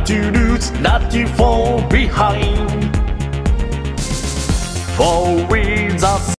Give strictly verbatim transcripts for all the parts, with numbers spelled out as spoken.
to lose, not to fall behind. For with us.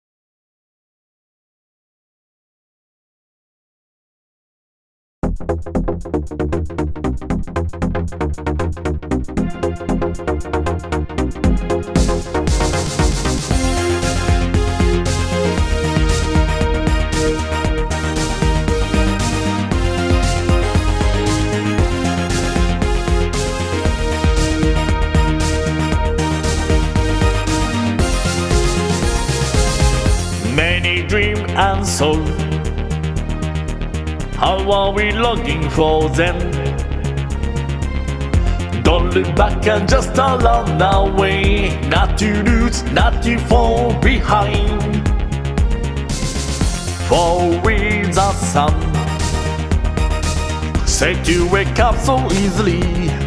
Many dream and soul, how are we longing for them? Don't look back and just along our way, not to lose, not to fall behind. For with the sun, said to wake up so easily.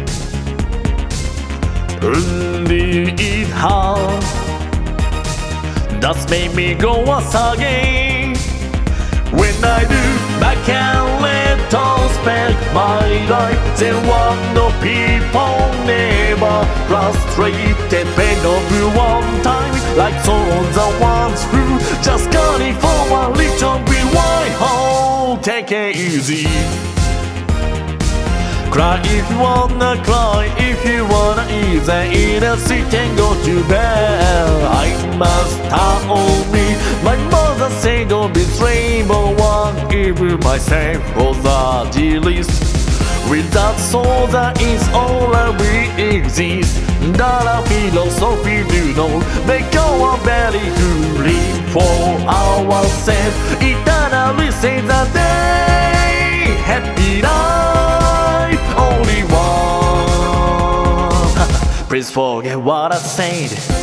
Indeed it has. That's made me go once again. When I look back and retrospect my life, then one no people never frustrated, pain over one time, like souls are once through. Just got it for a little bit while, oh, take it easy. Cry if you wanna cry, if you wanna ease and eat a seat and go to bed. I must tell me, my mother said don't be rainbow one, even myself was the least. Without soul that is all that we exist. That our philosophy do know, make our belly to live for ourselves. Eternally say that day, happy life, only one. Please forget what I said.